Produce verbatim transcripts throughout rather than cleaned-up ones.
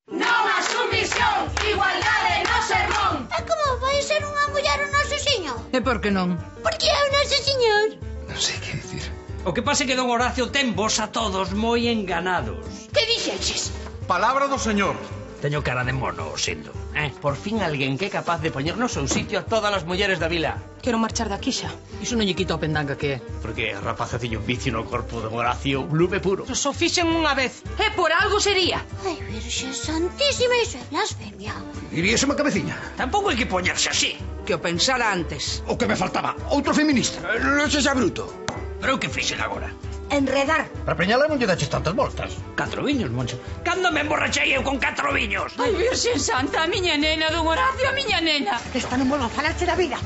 Non a sumisión, igualdade no sermón. E como vai ser unha muller o noso señor? E por que non? Porque é o noso señor. Non sei que dicir. O que pasa é que don Horacio ten vos a todos moi enganados. Que dixeches? Palabra do señor. Teño cara de mono, sendo, eh? Por fin alguén que é capaz de poñer no seu sitio a todas as mulleres da vila. Quero marchar daqui xa. Iso non lle quita o pendanga que é. Porque a rapaza tiño un vicio no corpo de Horacio, lume puro. Só fixen unha vez. E por algo sería. Ai, Virxe Santísima, iso é blasfemia. Iríase unha cabeciña. Tampouco hai que poñerse así. Que o pensara antes. O que me faltaba, outro feminista. Non sexa bruto. Pero o que fixen agora? Enredar. Para preñala non lle daches tantas voltas. Catro viños, Moncho. Cando me emborrachei eu con catro viños? Ai, Virxen Santa, a miña nena, don Horacio, a miña nena. Esta non volvo a falarche da vida.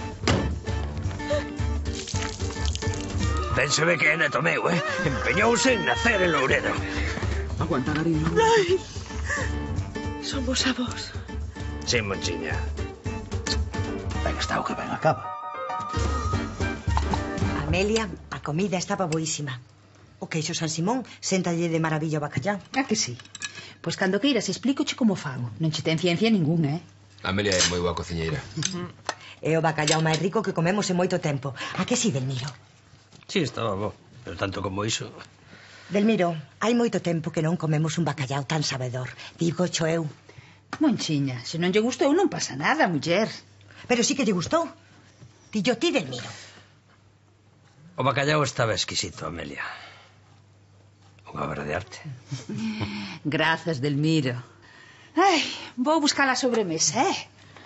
Ben se ve que é neto meu, eh? Empeñouse en nacer en Louredo. Aguanta, cariño. Ai, son vos avós. Sí, Monchiña. Ben está o que ben acaba. Amelia, a comida estaba boísima. O queixo San Simón séntalle de maravilla o bacallao. Ah, que sí? Pois cando queiras explícoche como fago. Non che ten ciencia ningún, eh? Amelia é moi boa cociñeira. É o bacallao máis rico que comemos en moito tempo. A que si, Delmiro? Sí, estaba bo. Pero tanto como iso... Delmiro, hai moito tempo que non comemos un bacallao tan sabedor. Digo cho eu. Monchiña, se non lle gustou non pasa nada, muller. Pero sí que lle gustou. Dillo ti, Delmiro. O bacallao estaba exquisito, Amelia. Unha obra de arte. Grazas, Delmiro. Ai, vou buscar a sobremesa, eh?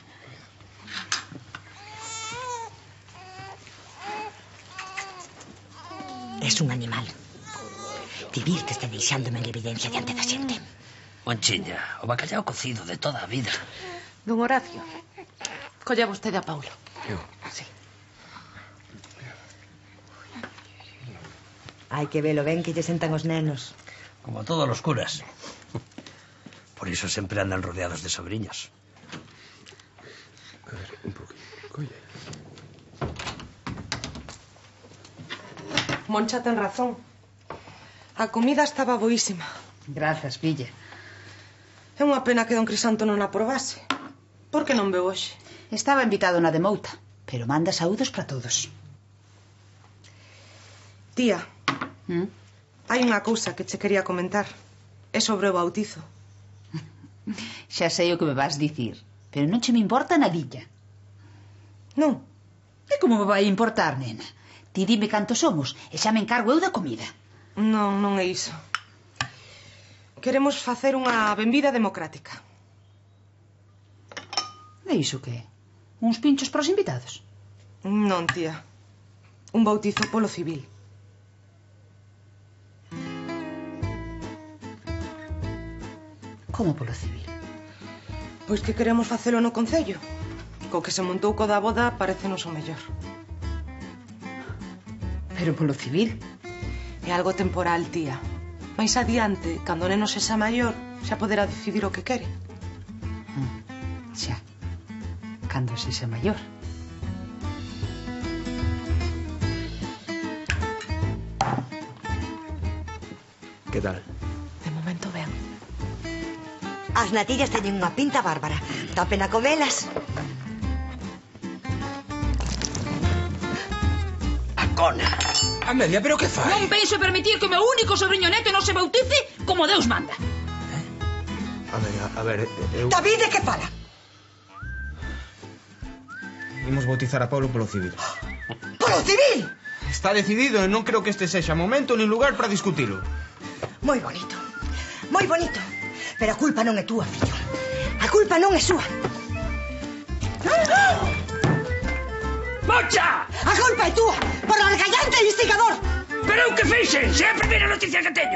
Es un animal. Divírteste deixándome en evidencia diante da xente. Monchiña, o bacallao cocido de toda a vida. Don Horacio, colla vostede a Paulo. Eu? Sí. Hai que velo ben que lle sentan os nenos. Como todos os curas. Por iso sempre andan rodeados de sobriños. A ver, un poquito. Colle. Moncha ten razón. A comida estaba boísima. Grazas, filla. É unha pena que don Crisanto non a probase. Por que non veu hoxe? Estaba invitado na de Mouta, pero manda saúdos para todos. Tía, ¿Mm? hai unha cousa que che quería comentar. É sobre o bautizo. Xa sei o que me vas dicir, pero non che me importa nadilla. Non. E como me vai importar, nena? Ti dime cantos somos e xa me encargo eu da comida. Non, non é iso. Queremos facer unha benvida democrática. E iso que é? Uns pinchos para os invitados? Non, tía. Un bautizo polo civil. Como polo civil? Pois que queremos facelo no concello. Co que se montou co da boda parécenos o mellor. Pero polo civil? É algo temporal, tía. Mais adiante, cando o neno sexa maior, xa poderá decidir o que quere. Mm, xa. Cando sexa maior. Que tal? De momento ben. As natillas teñen unha pinta bárbara. Dá pena comelas. A cona. Amelia, pero que fai? Non penso permitir que o meu único sobrinho neto non se bautice como Deus manda. Amelia, a ver, eu... David, que fala? Imos bautizar a Paulo polo civil. Polo civil! Está decidido e non creo que este sexa momento nin lugar para discutilo. Moi bonito. Moi bonito. Pero a culpa non é túa, fillo. A culpa non é súa. Moncha! A culpa é túa por o algallante e instigador. Pero eu que fixen? Se é a primeira noticia que teño.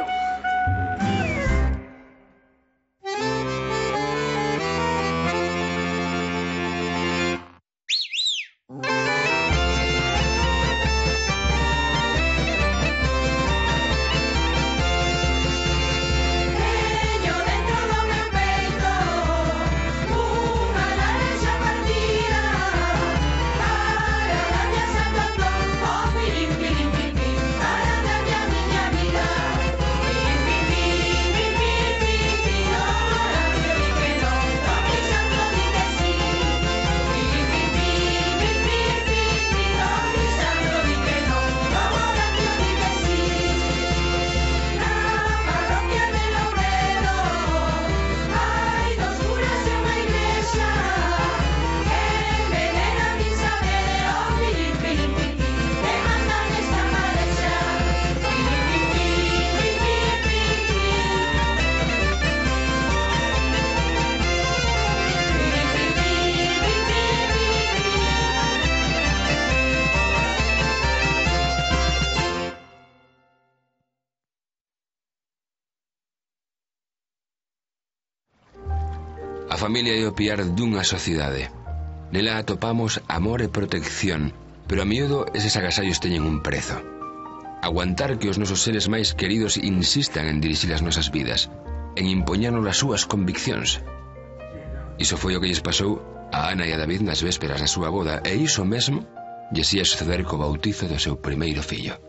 A familia é o piar dunha sociedade. Nela atopamos amor e protección, pero a miúdo eses agasallos teñen un prezo. Aguantar que os nosos seres máis queridos insistan en dirixir as nosas vidas, en impoñarnos as súas conviccións. Iso foi o que lles pasou a Ana e a David nas vésperas da súa boda, e iso mesmo lles ia suceder co bautizo do seu primeiro fillo.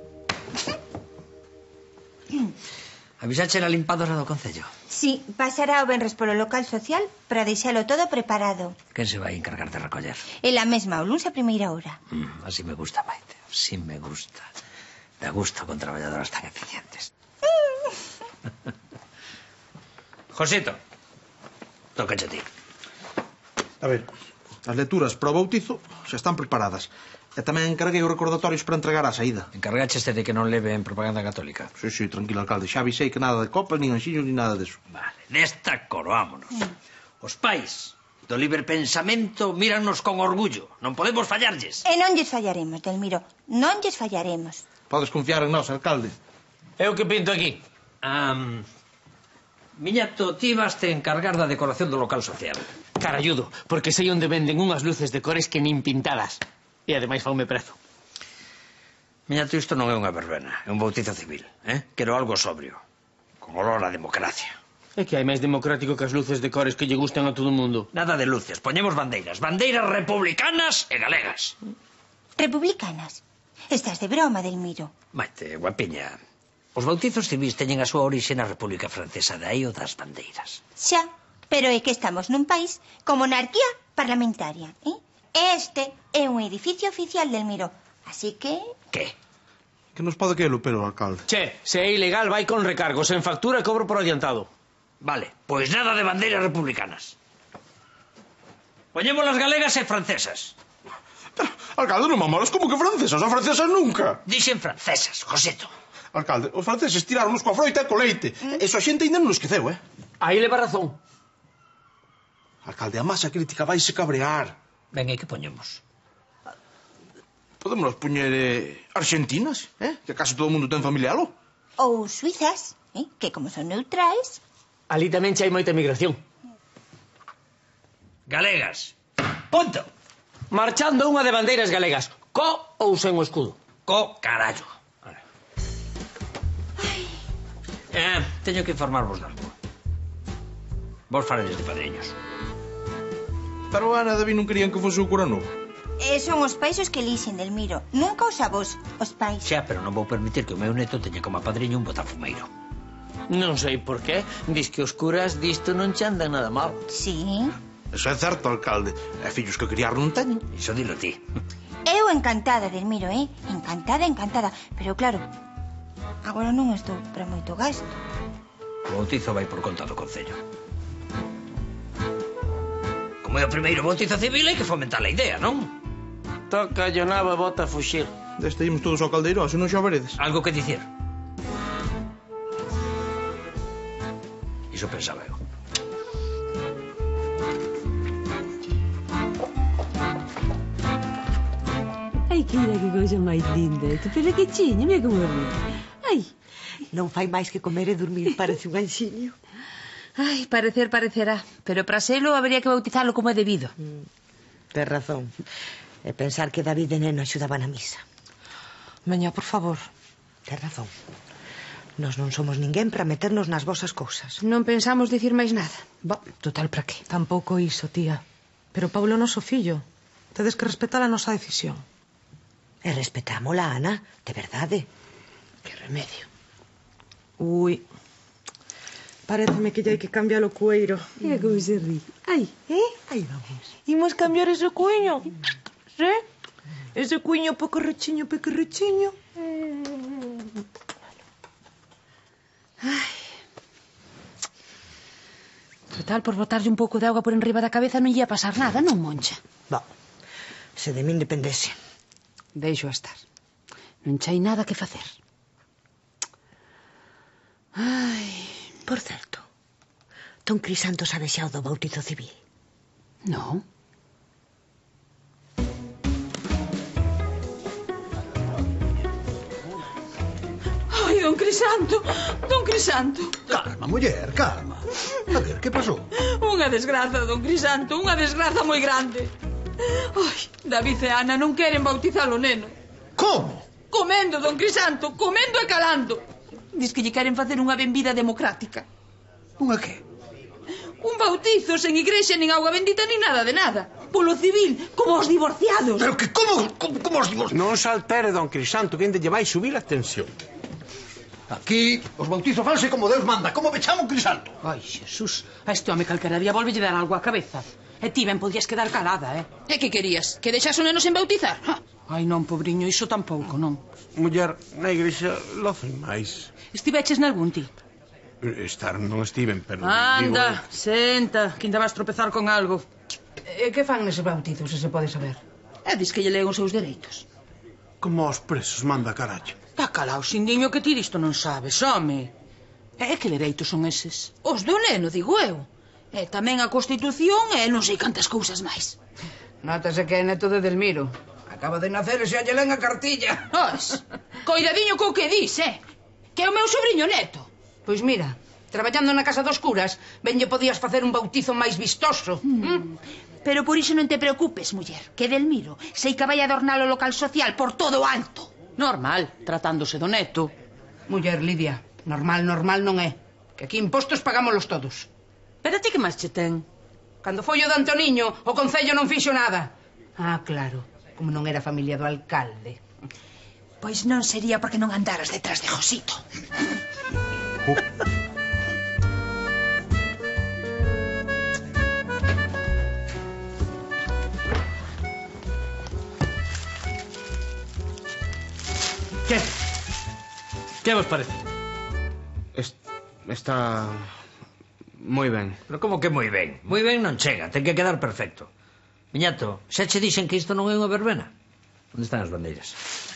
Avisache a limpadora do Concello? Sí, pasará o venres polo local social para deixalo todo preparado. Quen se vai encargar de recoller? Ela mesma, o luns a primeira hora. Mm, así me gusta, Maite, así me gusta. Da gusto con traballadoras tan eficientes. Josito, tócache a ti. A ver, as lecturas para o bautizo xa están preparadas. E tamén encarguei os recordatorios para entregar á saída. Encargaste de que non leve en propaganda católica? Sí, sí, tranquilo, alcalde. Xa avisei que nada de copas, nin anxiños, nin nada deso. Vale, desta coroámonos. Mm. Os pais do libre pensamento mírannos con orgullo. Non podemos fallarlles. E non lles fallaremos, Delmiro. Non lles fallaremos. Podes confiar en nós, alcalde. Eu que pinto aquí? Um, miñato, ti vaste encargar da decoración do local social. Caralludo, porque sei onde venden unhas luces de cores que nin pintadas. E ademais faume prezo. Miñato, isto non é unha verbena, é un bautizo civil, eh? Quero algo sobrio, con olor a democracia. É que hai máis democrático que as luces de cores que lle gustan a todo o mundo. Nada de luces, poñemos bandeiras, bandeiras republicanas e galegas. Republicanas? Estás de broma, Delmiro. Maite, guapiña, os bautizos civis teñen a súa orixe na República Francesa, de aí o das bandeiras. Xa, pero é que estamos nun país con monarquía parlamentaria, eh? Este é un edificio oficial, Delmiro. Así que... Que? Que nos pode que lo pero, alcalde. Che, se é ilegal vai con recargos, en factura e cobro por adiantado. Vale, pois nada de bandeiras republicanas. Poñemos las galegas e francesas. Pero, alcalde, non mamolas como que francesas, a francesas nunca. Dixen francesas, Josito. Alcalde, os franceses tiraronnos coa froita e co leite. Mm. Eso a xente ainda non esqueceu, eh? Aí leva razón. Alcalde, a masa crítica vaise cabrear. Ben, e que poñemos? Podemos poñer eh, argentinas, eh? Que casi todo o mundo ten familialo. Ou suizas, eh? Que como son neutrais... Ali tamén xa hai moita migración. Galegas. Punto. Marchando unha de bandeiras galegas. Co ou sen o escudo? Co carallo. Vale. Eh, teño que informarvos de algo. Vos farelles de padriños. Pero Ana e David non querían que fose o cura novo. E son os pais os que elixen, Delmiro. Nunca os avós, os pais. Xa, pero non vou permitir que o meu neto teña como padriño un botafumeiro. Non sei por qué. Dis que os curas disto non che andan nada mal. Sí. Eso é certo, alcalde. E fillos que criar non teñen. Iso dilo ti. Eu encantada, Delmiro, eh? Encantada, encantada. Pero claro, agora non estou para moito gasto. O bautizo vai por conta do Concello. Como é o primeiro bautizo civil, hai que fomentar a idea, non? Toca a Llonava, bota a fuxir. Deste imos todos ao caldeiro, se non xa veredes. Algo que dicir? Iso pensaba eu. Ai, que mira que cousa máis linda. Que perequechiño, mira como ríe. Ai. Non fai máis que comer e dormir, parece un anxiño. Ai, parecer parecerá. Pero para selo habría que bautizarlo como é debido. Mm, Tes razón. E pensar que David de neno axudaba na misa. Meña, por favor. Tes razón. Nós non somos ninguén para meternos nas vosas cousas. Non pensamos dicir máis nada. Bo, total, para que? Tampouco iso, tía. Pero Paulo é noso fillo. Tedes que respetar a nosa decisión. E respetámola, Ana, de verdade. Que remedio. Ui... Paréceme que ya hai que cambiar o cueiro. Mira como se ríe. Ai, eh? Aí vamos. Imos cambiar ese cuiño. ¿Sí? Ese cuiño pequerrechiño, pequerrechiño. Ai. Total, por botarlle un pouco de auga por enriba da cabeza non lle ia pasar nada, non, Moncha? Bo, se de min dependese. Deixo estar. Non chai nada que facer. Ai... Por certo, Don Crisanto sabe xa o do bautizo civil? Non. ai, Don Crisanto, Don Crisanto. Calma, muller, calma. A ver, que pasou? Unha desgraza, don Crisanto, unha desgraza moi grande. Ai, David e Ana non queren bautizar o neno. Como? Comendo, don Crisanto, comendo e calando. Diz que lle queren facer unha benvida democrática. Unha que? Un bautizo sen igrexa, nin auga bendita, nin nada de nada. Polo civil, como os divorciados. Pero que como, como, como os divorciados? Non se altere, don Crisanto, que ainda lle vai subir a tensión. Aquí os bautizos fanse como Deus manda. Como me chamo Crisanto? Ai, Xesús, a este home calquera día volvelle dar algo á cabeza. E ti ben podías quedar calada, eh? E que querías? Que deixas o neno sen bautizar? Ha. Ai, non, pobriño, iso tampouco, non. Muller, na igrexa locen máis. Estiveches nalgún ti? Estar non estiven, pero... Anda, digo... senta, que ainda vas tropezar con algo. E que fan neses bautizos, se se pode saber? E dis que lle leen os seus dereitos. Como aos presos manda carallo. Está calao, xindiño, que ti disto non sabes, home. E que dereitos son eses? Os do neno, digo eu. E tamén a Constitución e non sei cantas cousas máis. Nátase que é neto de Delmiro. Acaba de nacer e xa lle len a cartilla. Ois, coidadiño co que dis, eh? Que é o meu sobrinho neto. Pois mira, traballando na casa dos curas, ben lle podías facer un bautizo máis vistoso. Mm. Pero por iso non te preocupes, muller, que Delmiro sei que vai adornar o local social por todo o alto. Normal, tratándose do neto. Muller, Lidia, normal, normal non é. Que aquí impostos pagámolos todos. Pero a ti que máis che ten? Cando foi o de Antoniño, o Concello non fixo nada. Ah, claro, como non era familia do alcalde. Pois non sería porque non andaras detrás de Josito. Uh. Que? Que vos parece? Est está moi ben. Pero como que moi ben? Moi ben non chega, ten que quedar perfecto. Miñato, xa che dixen que isto non é unha verbena? Onde están as bandeiras?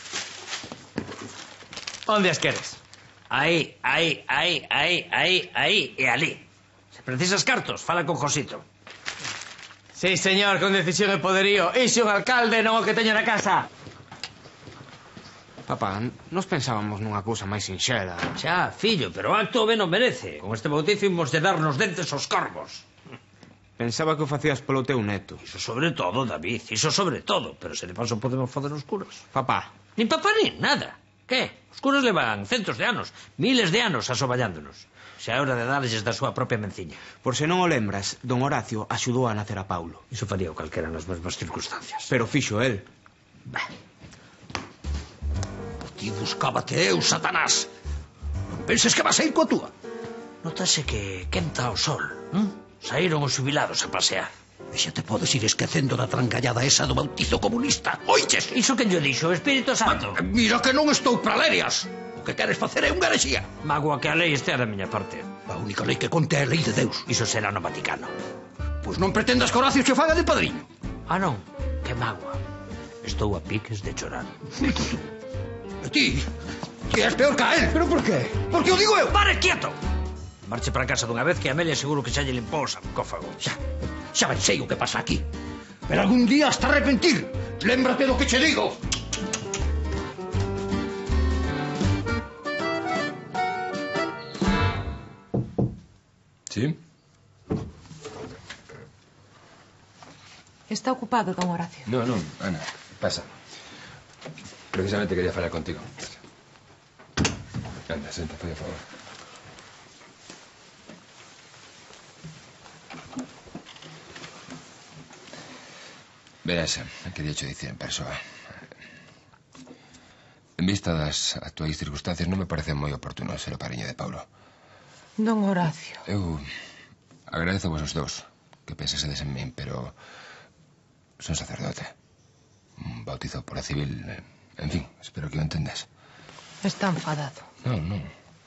Onde as queres? Aí, aí, aí, aí, aí, aí e ali. Se precisas cartos, fala con Josito. Sí, señor, con decisión e poderío. Ixe un alcalde, non o que teño na casa. Papá, nos pensábamos nunha cousa máis sinxela. Xa, fillo, pero o acto ben non merece. Con este bautizo imos de dar nos dentes aos corvos. Pensaba que o facías polo teu neto. Iso sobre todo, David, iso sobre todo. Pero se de paso podemos fazer os curas. Papá. Nin papá nin nada. Que? Os curas levan centos de anos, miles de anos asoballándonos. Xa é hora de darlles da súa propia menciña. Por se non o lembras, don Horacio axudou a nacer a Paulo. Iso faría o calquera nas mesmas circunstancias. Pero fixo el. Ben. Ti buscábate eu, Satanás. Non penses que vas a ir coa túa? Notase que quenta o sol, hm? Saíron os xubilados a pasear. E xa te podes ir esquecendo da trancallada esa do bautizo comunista. Oiches? Iso que yo dixo, o Espírito Santo. Ah, mira que non estou para lerias. O que queres facer é unha herexía. Magua que a lei estea da miña parte. A única lei que conte é a lei de Deus. Iso será no Vaticano. Pois non pretendas que Horacio che faga de padriño. Ah, non? Que magua. Estou a piques de chorar. E ti? Ti és peor que a él. Pero por qué? Porque o digo eu. Pare quieto. Marche para casa dunha vez que a Amelia seguro que xa lle limpou o sarcófago. Xa. Xa ben sei o que pasa aquí. Pero algún día hasta arrepentir. Lémbrate do que che digo. ¿Sí? Está ocupado, don Horacio. No, no, Ana, pasa. Precisamente quería falar contigo. Pasa. Anda, senta, por favor. Verás, quería cho dicir en persoa. En vista das actuais circunstancias non me parece moi oportuno ser o pariño de Paulo. Don Horacio. Eu agradezo vos os dous que pensasedes en min, pero son sacerdote. Un bautizo por a civil, en fin, espero que o entendas. Está enfadado. Non, non.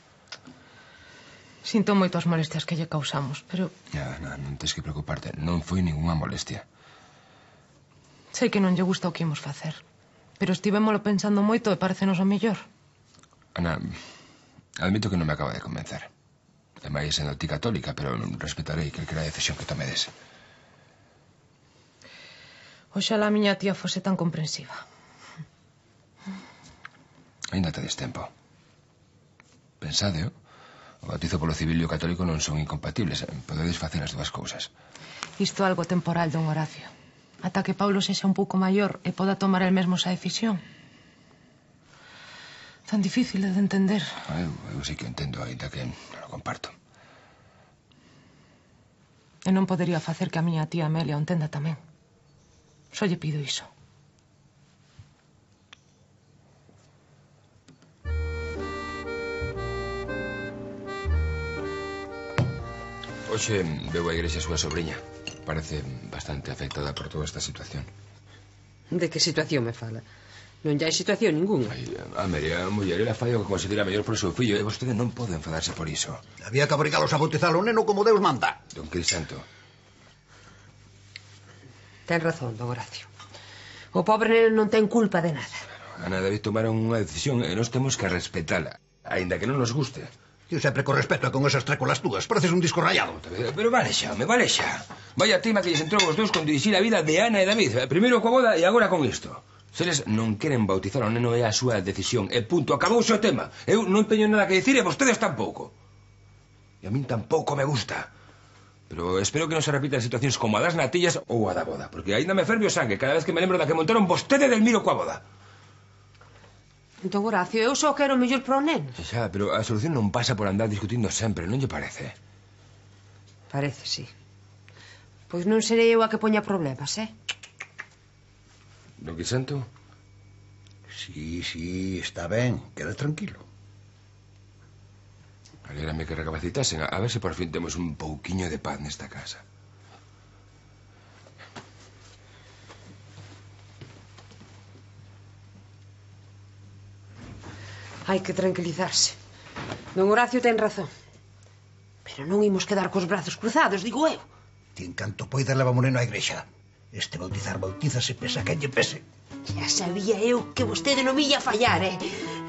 Sinto moito as molestias que lle causamos, pero... Ya, non, non tens que preocuparte. Non foi ninguna molestia. Sei que non lle gusta o que imos facer, pero estivémolo pensando moito e parecenos o mellor. Ana, admito que non me acaba de convencer. E máis sendo ti católica, pero respetarei calquera decisión que tomedes. Oxalá a miña tía fose tan comprensiva. Ainda tedes tempo. Pensadeo. O bautizo polo civil e o católico non son incompatibles. Podedes facer as dúas cousas. Isto é algo temporal, don Horacio. Ata que Paulo sexa un pouco maior e poda tomar el mesmo esa decisión. Tan difícil de entender. Eu, eu sei que o entendo, ainda que non o comparto. E non podería facer que a miña tía Amelia o entenda tamén. Só lle pido iso. Hoxe veu a igrexa a súa sobrinha. Parece bastante afectada por toda esta situación. De que situación me fala? Non hai situación ninguna. Ai, a María, a muller, ela fai o que considera mellor por o seu fillo, e vostede non pode enfadarse por iso. Había que obrigalos a bautizar o neno como Deus manda. Don Crisanto. Ten razón, don Horacio. O pobre neno non ten culpa de nada. Ana e David tomaron unha decisión e nós temos que respetala, aínda que non nos guste. Eu sempre con respeto e con esas trécolas túas. Pareces un disco rayado. Pero vale xa, me vale xa. Vaya tema que lles entrou os dous con dirixir a vida de Ana e David. Primeiro coa boda e agora con isto. Se eles non queren bautizar ao neno é a súa decisión. E punto, acabouse o tema. Eu non teño nada que dicir e vostedes tampouco. E a min tampouco me gusta. Pero espero que non se repitan situacións como a das natillas ou a da boda. Porque aínda me ferve o sangue cada vez que me lembro da que montaron vostede del Miro coa boda. Don Horacio, eu só quero o mellor para o neno. Xa, pero a solución non pasa por andar discutindo sempre, non lle parece? Parece, sí. Pois non serei eu a que poña problemas, eh? Don Crisanto? Sí, sí, está ben. Queda tranquilo. Alégrame que recapacitasen. A ver se por fin temos un pouquiño de paz nesta casa. Hai que tranquilizarse. Don Horacio ten razón. Pero non imos quedar cos brazos cruzados, digo eu. Ti en canto poida leva moreno á igrexa. Este bautizar bautízase pesa quen lle pese. Ya sabía eu que vostede non me ia fallar, eh?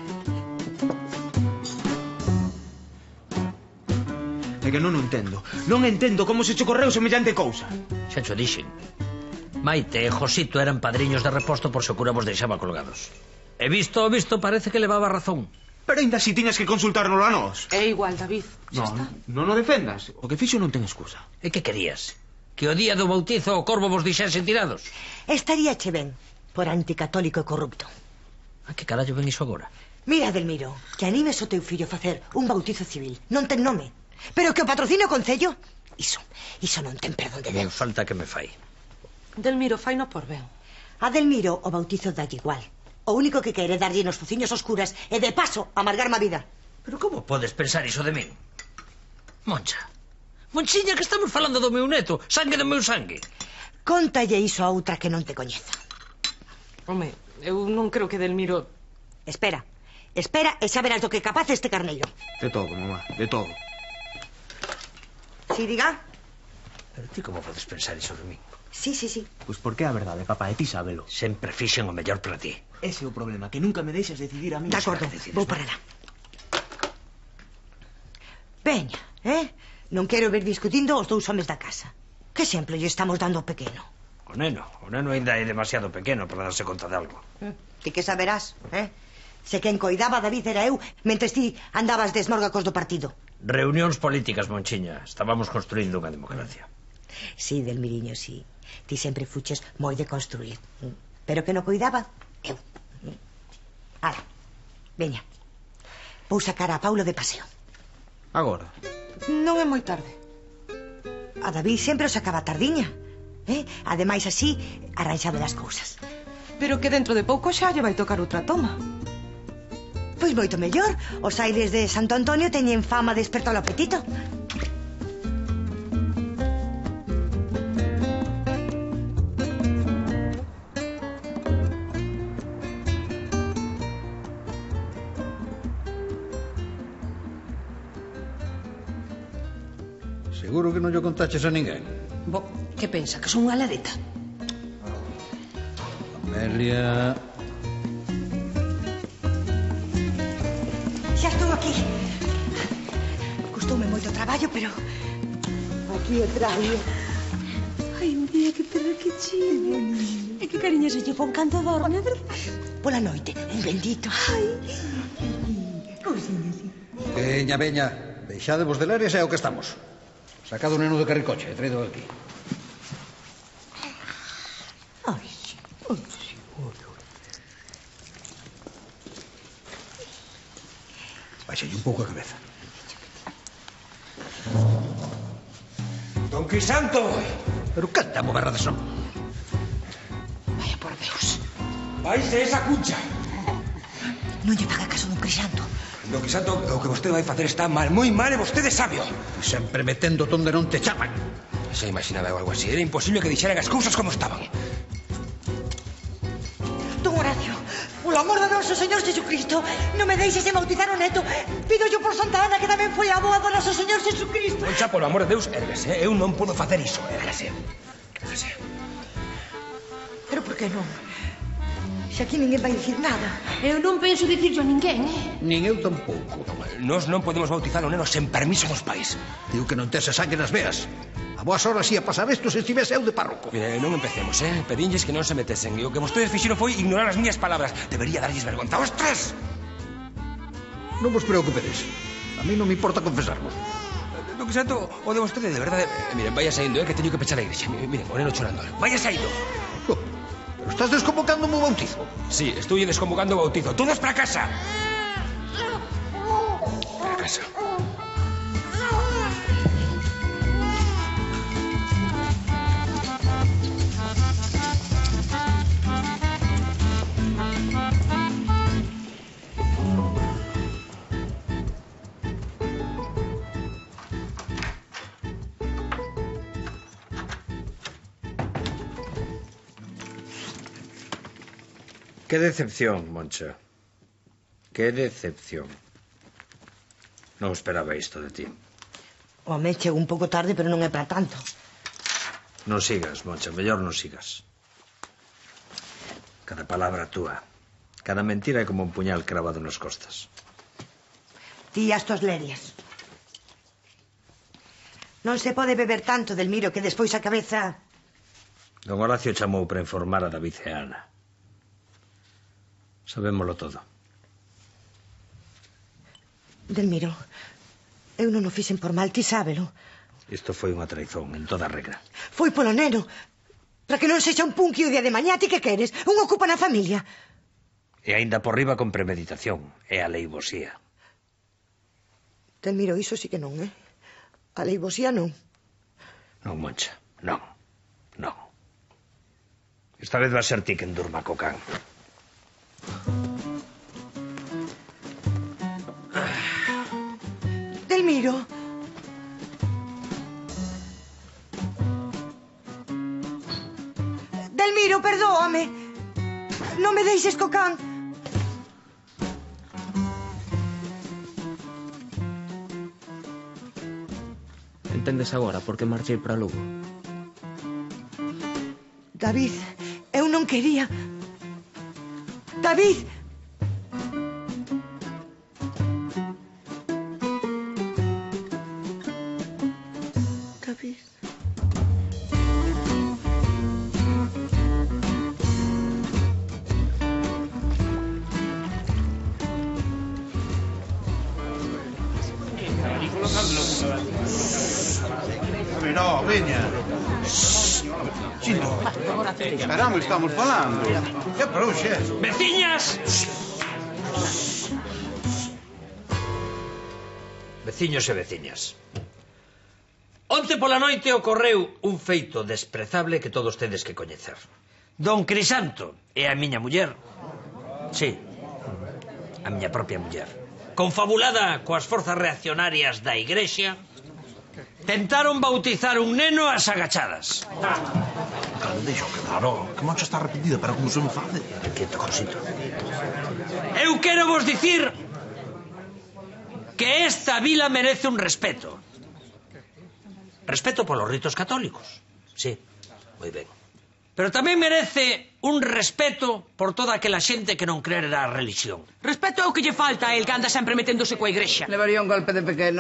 É que non o entendo. Non entendo como se che correu semellante cousa. Xa cho dixen. Maite e Josito eran padriños de reposto por se o cura vos deixaba colgados. E visto o visto parece que levaba razón. Pero ainda si tiñas que consultárnoslo a nós. É igual, David. Non, non o defendas. O que fixo non ten excusa. E que querías? Que o día do bautizo o corvo vos dixese tirados? Estaría che ben, por anticatólico e corrupto. A que carallo ven iso agora? Mira, Delmiro, que animes o teu fillo a facer un bautizo civil. Non ten nome. Pero que o patrocine o Concello, iso, iso non ten perdón de Deus. Non falta que me fai. Delmiro, fai no por ben. A Delmiro o bautizo dalle igual. O único que quere darlle nos fociños oscuras e de paso amargarme a vida. Pero como podes pensar iso de min? Moncha, Monchiña, que estamos falando do meu neto, sangue do meu sangue. Contalle iso a outra que non te coñeza. Home, eu non creo que Delmiro... Espera, espera e xa verás do que é capaz este carneiro. De todo, mamá, de todo. Si, diga? Pero ti como podes pensar iso de min? Sí, sí, sí. Pois porque é a verdade, papá, e ti sábelo. Sempre fixen o mellor para ti. Ese é o problema, que nunca me deixas decidir a mí. De acordo, vou para lá. Veña, eh? Non quero ver discutindo os dous homes da casa. Que exemplo lle estamos dando ao pequeno? O neno, o neno ainda é demasiado pequeno para darse conta de algo. Ti que saberás, eh? Se quen coidaba David era eu, mentres ti andabas de esmórgacos do partido. Reunións políticas, Monchiña. Estábamos construindo unha democracia. Sí, Delmiriño, sí. Ti sempre fuches moi de construir. Pero que non coidaba, eu. Ala, veña. Vou sacar a Paulo de paseo. Agora? Non é moi tarde. A David sempre o sacaba tardiña. Eh? Ademais, así, arranxaba as cousas. Pero que dentro de pouco xa lle vai tocar outra toma. Pois moito mellor. Os aires de Santo Antonio teñen fama de despertar o apetito. Seguro que non lle contaches a ninguén. Bo, que pensa, que son unha ladeta? Amelia... Xa estou aquí. Custoume moito traballo, pero... Aquí o traio. Ai, mira, que perraquechino. E que cariño se lle pon canto dorme, verdad? Pola noite, un bendito. Ai, cousinha así. Veña, veña. Deixadevos de leres é o que estamos. Sacado o neno de carricoche e traído aquí. Ai, sí, ai, sí, oi, oi. Baixalle un pouco a cabeza. Don Crisanto! Pero canta a moverra de son. Vaya por Deus. Vaise esa cuncha. Non lle faga caso Don Crisanto. Don Crisanto, o que vostede vai facer está mal, moi mal, e vostede sabio. Sempre metendo onde non te chaman. Se imaginaba algo así. Era imposible que dixeran as cousas como estaban. Don Horacio, polo amor de noso Señor Jesucristo, non me deixes de bautizar o neto. Pido yo por Santa Ana, que tamén foi a boa do noso Señor Jesucristo. Concha, polo amor de Deus, érgase. Eu non podo facer iso. Érgase. Érgase. Pero por que non? Se aquí ninguén vai dicir nada. Eu non penso dicirlo a ninguén, eh? Nin eu tampouco. Nós non podemos bautizar o neno sen permiso dos pais. Digo que non tes sangue nas veas. A boas horas ia pasar isto se estivese eu de párroco. Mire, non empecemos, eh? Pedinlles que non se metesen. E o que vostedes fixeron foi ignorar as miñas palabras. Debería darlles vergonza aos tres. Non vos preocupedes. A mí non me importa confesarvos. Don Crisanto, o de vostede, de verdade... Eh, miren, vaya saindo, eh, que teño que pechar a igrexa. Miren, o neno chorando. Vaya saindo. Oh, pero estás desconvocando o meu bautizo. Sí, estoy desconvocando o bautizo. Todos para casa. Para casa. Qué decepción, Moncha. Qué decepción. Non esperaba isto de ti. Home, chego un pouco tarde, pero non é para tanto. Non sigas, Moncha, mellor non sigas. Cada palabra túa. Cada mentira é como un puñal cravado nas costas. Ti as tos lerias. Non se pode beber tanto, Delmiro, que despois a cabeza... Don Horacio chamou para informar a David e a Ana. Sabémolo todo. Delmiro, eu non o fixen por mal, ti sábelo. Isto foi unha traizón, en toda regra. Foi polo neno. Para que non sexa un punqui o día de mañá, ti que queres? Un ocupa na familia. E aínda por riba con premeditación. É a leivosía. Delmiro, iso sí que non, eh? A leivosía non. Non, Moncha, non. Non. Esta vez va a ser ti quen durma co can. Delmiro. Delmiro, perdóame. Non me deixes co can. Entendes agora por que marchei para Lugo? David, eu non quería... David! David... No, veña. Chino. Caramba, estamos falando. É para hoxe. Veciñas! Veciños e veciñas. Onte pola noite ocorreu un feito desprezable que todos tedes que coñecer. Don Crisanto e a miña muller, sí, a miña propia muller, confabulada coas forzas reaccionarias da igrexa, tentaron bautizar un neno ás agachadas. Claro, deixo claro, que Moncha está arrepentida, pero como se me fade. Quieto, Josito. Eu quero vos dicir que esta vila merece un respeto. Respeto polos ritos católicos, sí, moi ben. Pero tamén merece un respeto por toda aquela xente que non crere na religión. Respeto é o que lle falta a el que anda sempre meténdose coa igrexa. Levaría un golpe de pequeno.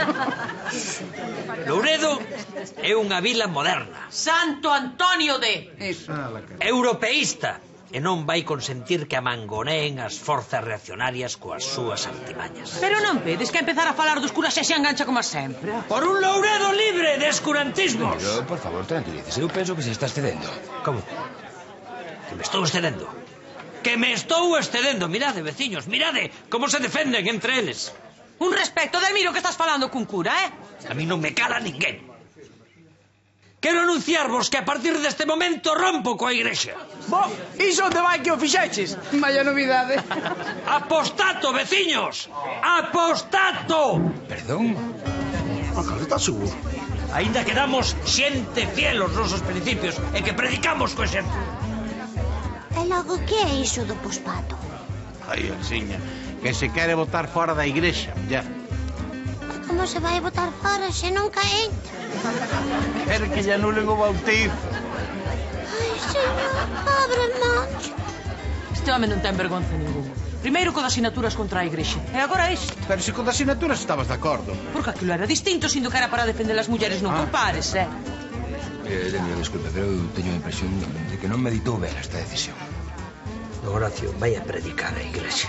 Louredo é unha vila moderna. Santo Antonio de... Eso. Europeísta e non vai consentir que amangoneen as forzas reaccionarias coas súas artimañas. Pero non pedes que empezar a falar dos curas e se engancha como sempre. Por un louredo libre de escurantismos. Pero, por favor, tranquilícese. Eu penso que se está excedendo. Como? Que me estou excedendo? Que me estou excedendo. Mirade, veciños, mirade como se defenden entre eles. Un respecto, Delmiro, que estás falando cun cura, eh? A mí non me cala ninguén. Quero anunciarvos que a partir deste momento rompo coa igrexa. Bo, iso onde vai que o fixeches? Vaya novidade. Apostato, veciños! Apostato! Perdón? Alcalde, está seguro? Ainda que damos xente fiel aos nosos principios e que predicamos co exemplo. E logo que é iso do pospato? Ai, Alciña, que se quere botar fora da igrexa, ya. Como se vai botar fora se non caen? Quere que lle anulen o bautizo. Ai, señor, pobre Moncho. Este home non ten vergonza ninguna. Primeiro co das asignaturas contra a igrexa. E agora isto. Pero se con das asignaturas estabas de acordo. Porque aquilo era distinto, sindo que era para defender as mulleres, non Ah. compares, eh? Eh, Delmiro, disculpe, pero eu teño a impresión de que non meditou ben esta decisión. Don Horacio, vai a predicar a igrexa.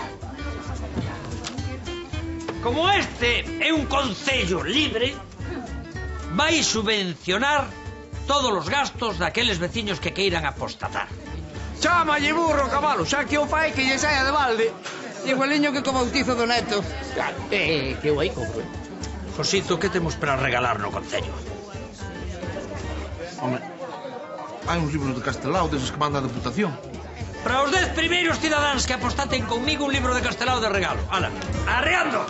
Como este é un concello libre, vai subvencionar todos os gastos daqueles veciños que queiran apostatar. Chámalle burro, cabalo, xa que o fai que lle saia de balde. Igualiño que co bautizo do neto. Eh, que eu aí cobro. Josito, que temos para regalar no concello? Home, hai uns libros de Castelao deses que manda a Deputación. Para os dez primeiros cidadáns que apostaten conmigo un libro de Castelao de regalo. Ala, arreando!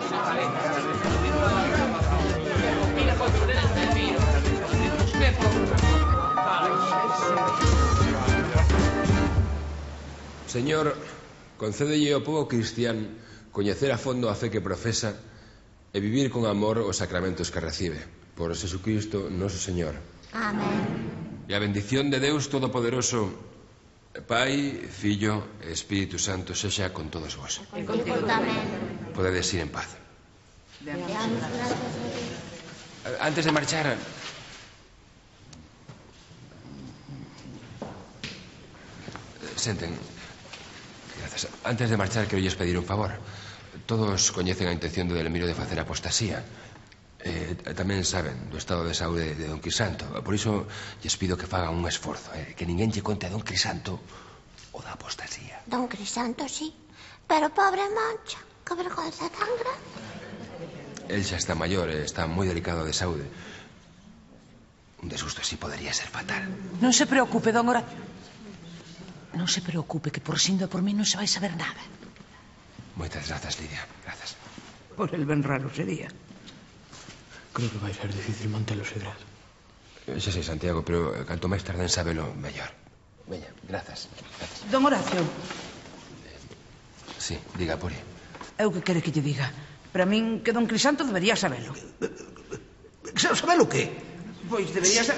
Señor, concédelle ao povo cristián coñecer a fondo a fe que profesa e vivir con amor os sacramentos que recibe. Por Jesucristo, noso Señor. Amén. E a bendición de Deus Todopoderoso, Pai, Fillo e Espírito Santo sexa con todos vos. E contigo tamén. Podedes ir en paz. Deamos gracias. Antes de marchar... Senten. Grazas. Antes de marchar, quero lles pedir un favor. Todos coñecen a intención do Delmiro de facer apostasía. Eh, tamén saben do estado de saúde de don Crisanto. Por iso lles pido que fagan un esforzo, eh, que ninguén lle conte a don Crisanto o da apostasía. Don Crisanto, sí. Pero pobre Moncho, que vergonza tan grande. El xa está maior e está moi delicado de saúde. Un desgusto así podería ser fatal. Non se preocupe, don Horacio. Non se preocupe, que por sindo por mí non se vai saber nada. Moitas grazas, Lidia. Grazas. Por el ben raro sería. Creo que vai ser difícil mantelo segredo. Xa sei, Santiago, pero canto máis tarden sabelo, mellor. Veña, grazas. Grazas. Don Horacio, Sí, diga, Puri. eu que quere que lle diga. Para min que don Crisanto debería sabelo. Sabelo que? Pois debería ser...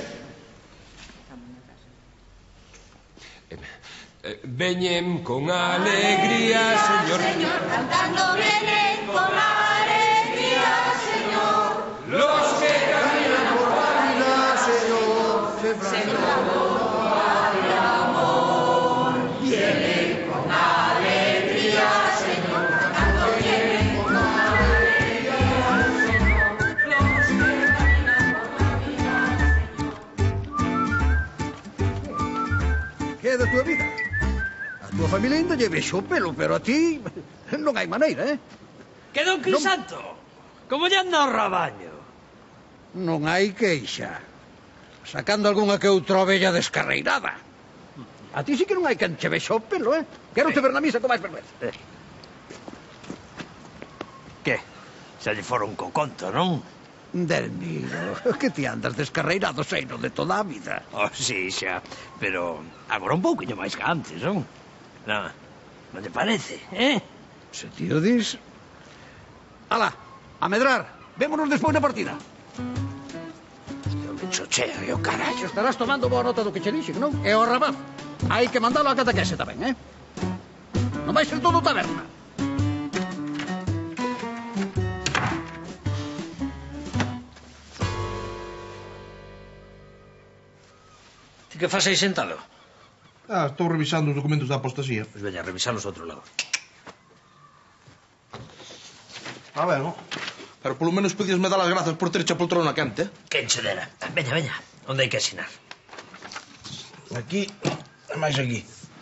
Eh, veñen con alegría, señor. Señor, cantando vienen con alegría, Señor. Los que caminan por la vida, Señor, sembrando de amor. Vienen con alegría, Señor. Cantando vienen con alegría, Señor. Los que caminan por la vida. Que é da tua vida? A tua familia ainda lle vexo o pelo, pero a ti non hai maneira, eh? Que don Crisanto, como lle anda o rabaño? Non hai queixa. Sacando algunha que outra ovella descarreirada. A ti sí que non hai quen che vexa o pelo, eh? Quero te ver na misa con máis vergüenza. Eh. Que? Xa lle foron co conto, non? Delmiro, que ti andas descarreirado seino de toda a vida. Oh, sí, xa. Pero agora un pouquinho máis que antes, non? Non, non te parece, eh? Se ti o dis... Ala, a medrar. Vémonos despois da partida. Me chochea, e o carallo. Estarás tomando boa nota do que che dixen, non? E o rapaz, hai que mandalo a catequese tamén, eh? Non vai ser todo taberna. Ti que fas aí sentado? Ah, estou revisando os documentos da apostasía. Pois veña, revisalos ao outro lado. A ver, non? Pero polo menos podíasme dar as grazas por ter a poltrona quente, eh? Quen che dera? Veña, veña. Onde hai que asinar? Aquí e máis aquí.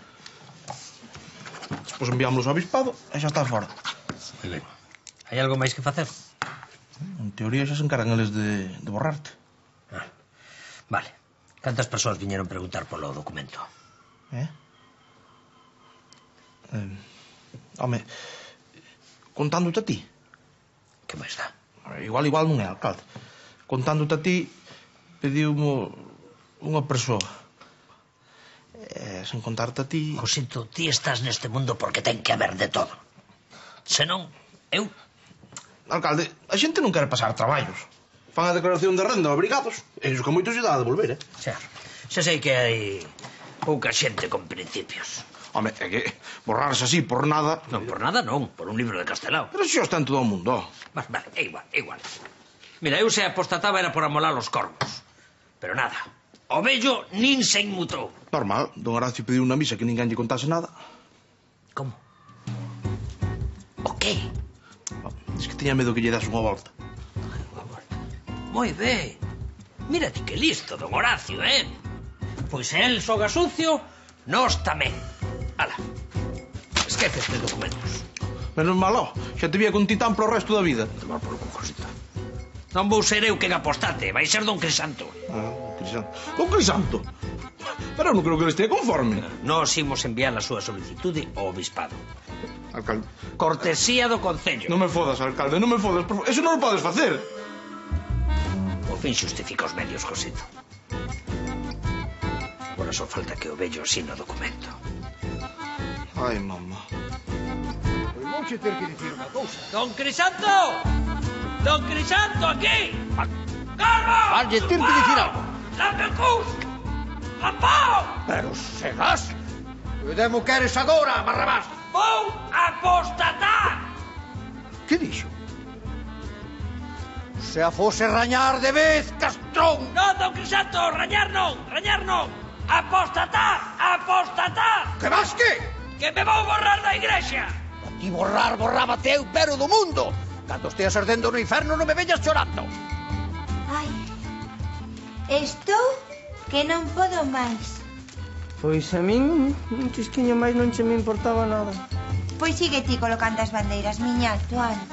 Despois enviámoslos ao avispado e xa está fora. Moi ben. Hai algo máis que facer? En teoría xa se encargan eles de, de borrarte. Ah, vale. Cantas persoas viñeron preguntar polo documento? Eh? eh home, contándote a ti. Que máis dá? Igual, igual non é, alcalde. Contándote a ti, pediu-mo unha persoa. E, sen contarte a ti... Josito, ti estás neste mundo porque ten que haber de todo. Senón, eu... Alcalde, a xente non quere pasar traballos. Fan a declaración de renda obrigados. E iso que moito se dá a devolver, eh? Xa, xa sei que hai pouca xente con principios. Home, é que borrarse así por nada... Non, por nada non, por un libro de Castelao. Pero xa está en todo o mundo. Vale, vale, é igual, é igual. Mira, eu se apostataba era por amolar os corvos. Pero nada, o vello nin se inmutou. Normal, don Horacio pediu unha misa que ninguén lle contase nada. Como? O qué? Es que tiña medo que lle das unha volta. Moi ben. Mira ti que listo, don Horacio, eh? Pois se el xoga sucio, nós tamén. Ala, esquece estes documentos. Menos malo, xa te vía con titán pro resto da vida. Tomar por cu, Josita. Non vou ser eu quen apostate, vai ser don Crisanto. Ah, Crisanto. Don Crisanto? Pero non creo que ele estea conforme. Nós imos enviar a súa solicitude ao obispado. Alcalde. Cortesía do Concello. Non me fodas, alcalde, non me fodas. Por... Eso non o podes facer. O fin xustifica os medios, Josito. Agora só falta que o vello asine o documento. Ai, mamá. Pois vou che ter que dicir unha cousa. Don Crisanto! Don Crisanto, aquí! Carlos! Valle ter que dicir algo. Dame o cus! Rapao! Pero serás? Podemos queres agora, Barrabás? Vou apostatar! Que dixo? Se a fose rañar de vez, castrón! Non, don Crisanto, rañar non, rañar non! Apostatar, apostatar! Que vas que? Que me vou borrar da igrexa! A ti borrar, borrábate eu, pero do mundo! Cando esteas ardendo no inferno non me veñas chorando! Ai, estou que non podo máis. Pois a min un chisquiño máis non che me importaba nada. Pois sigue ti colocando as bandeiras, miñato, anda.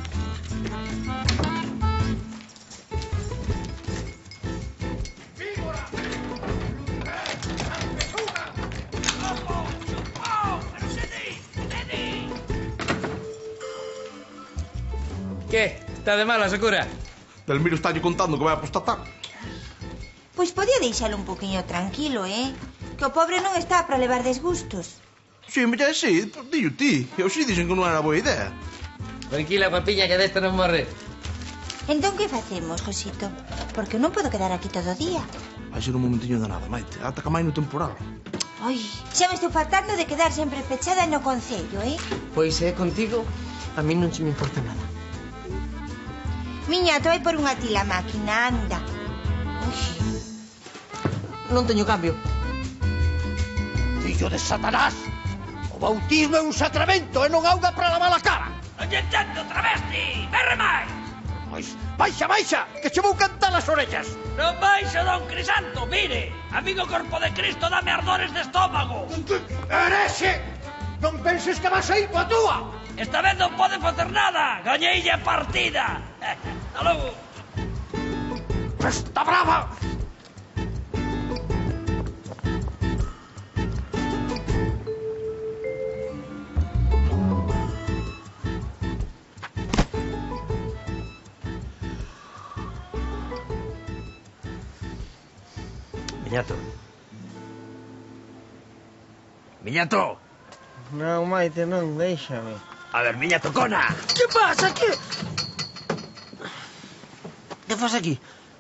Que? Está de mala, Sakura? Delmiro está lle contando que vai apostatar. Pois podía deixalo un poquinho tranquilo, eh? Que o pobre non está para levar desgustos. Si, me xa sí, dillo ti. Eu si dixen que non era boa idea. Tranquila, papiña, que desta non morre. Entón, que facemos, Josito? Porque non podo quedar aquí todo o día. Vai ser un momentiño de nada, maite. Ata que máis no temporal. Ai, xa me estou faltando de quedar sempre pechada no concello, eh? Pois é, contigo, a mí non se me importa nada. Miñato, vai por unha tila máquina, anda. Ui. Non teño cambio. Fillo de Satanás! O bautismo é un sacramento e non auga para lavar a cara! Non lle entendo, travesti! Berre máis! Pois, baixa, baixa, que che vou cantar as orellas! Non baixa, don Crisanto, mire! Amigo corpo de Cristo, dame ardores de estómago! Herexe! Non penses que vas a ir coa túa! Esta vez non pode facer nada! Gañeille a partida! Hasta logo! ¡Está brava! Miñato. Miñato. Non, maite, non, déixame. A ver, miñato, cona. Que pasa, que... Que faz aquí?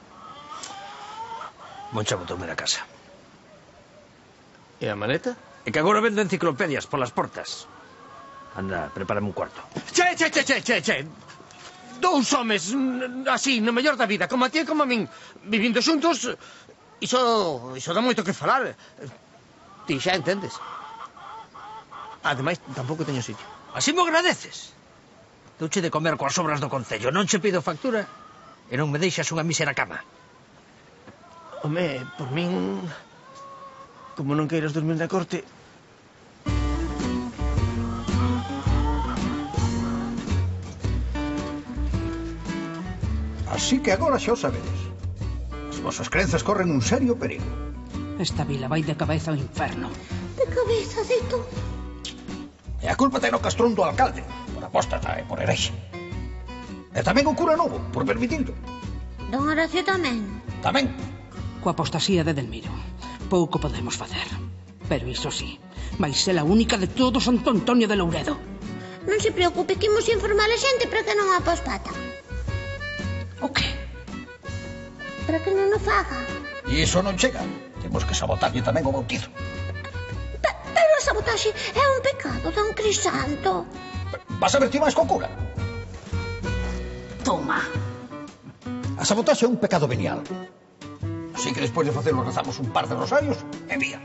Moncha botoume da casa. E a maleta? E que agora vendo enciclopedias polas portas. Anda, prepárame un cuarto. Che, che, che, che, che, che. Dous homes, así, no mellor da vida, como a ti e como a min, vivindo xuntos, iso, iso dá moito que falar. Ti xa entendes. Ademais, tampouco teño sitio. Así mo agradeces. Douche de comer coas obras do Concello. Non che pido factura e non me deixas unha mísera cama. Home, por min... Como non queiras dormir na corte... Así que agora xa o sabedes. As vosas crenzas corren un serio perigo. Esta vila vai de cabeza ao inferno. De cabeza, Dito. E a culpa ten o castrón do alcalde, por apóstata e por herexe. E tamén o cura novo, por permitirlo. Don Horacio tamén. Tamén. Coa apostasía de Delmiro, pouco podemos facer. Pero iso sí, vai ser a única de todo Santo Antonio de Louredo. Non se preocupe que imos informar a xente para que non a pospata. O que? Para que non o faga. E iso non chega. Temos que sabotarlle tamén o bautizo. Pe pero a sabotaxe é un pecado, don Crisanto. Vas a ver ti máis co cura? Toma. A sabotaxe é un pecado venial. Así que despois de facelo rezamos un par de rosarios e vía.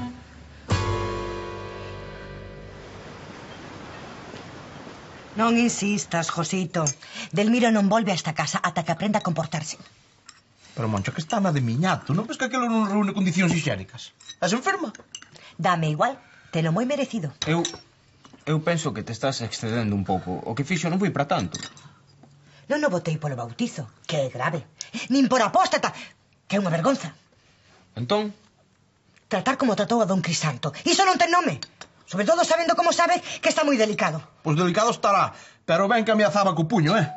Non insistas, Josito. Delmiro non volve a esta casa ata que aprenda a comportarse. Pero, Moncho, que está na de miñato. Non ves que aquilo non reúne condicións higiénicas? Estás enferma? Dame igual. Teno moi merecido. Eu... Eu penso que te estás excedendo un pouco. O que fixo non foi para tanto. Non o botei polo bautizo, que é grave. Nin por apóstata, que é unha vergonza. Entón? Tratar como tratou a don Crisanto. Iso non ten nome. Sobre todo sabendo como sabe que está moi delicado. Pois delicado estará, pero ben que ameazaba co puño, eh?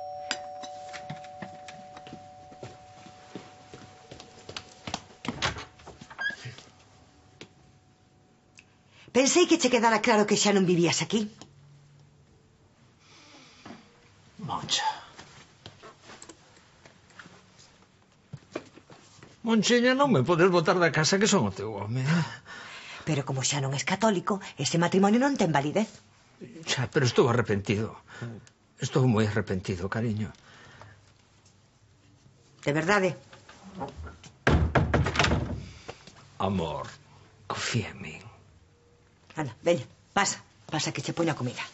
Pensei que che quedara claro que xa non vivías aquí. Moncha. Monchiña, non me podes botar da casa que son o teu home. Pero como xa non és católico, ese matrimonio non ten validez. Xa, pero estou arrepentido. Estou moi arrepentido, cariño. De verdade? Amor, confía en min. Anda, veña, pasa. Pasa que che poño a comida.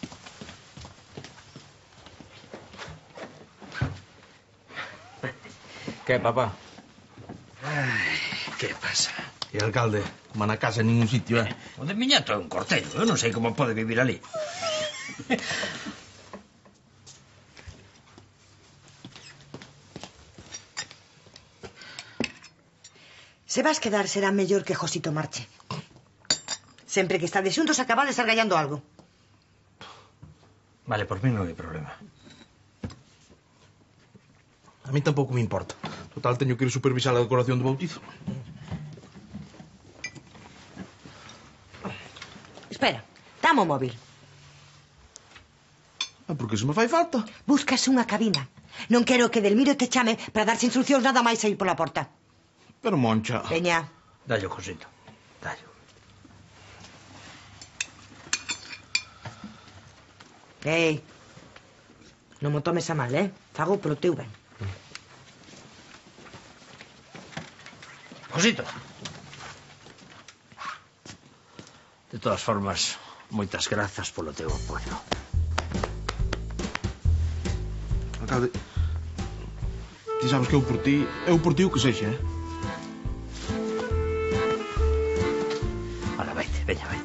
Que, papá? Ai, que pasa? E alcalde, como na casa en ningún sitio, eh? O de miñato é un cortello. Eu non sei como pode vivir ali. Se vas quedar será mellor que Josito marche. Sempre que estades xuntos acabades argallando algo. Vale, por mí non hai problema. A mí tampouco me importa. Total, teño que ir supervisar a decoración do bautizo. Espera, dame o móvil. Ah, porque se me fai falta. Buscas unha cabina. Non quero que Delmiro te chame para darse instruccións nada máis a ir pola porta. Pero, Moncha... Veña. Dallo, Josito. Dallo. Ei, non mo tomes a mal, eh? Fago polo teu ben. Josito. De todas formas, moitas grazas polo teu apoio. Alcalde, ti sabes que eu por ti, eu por ti o que sexa, eh? Ora, vaite, veña, vaite.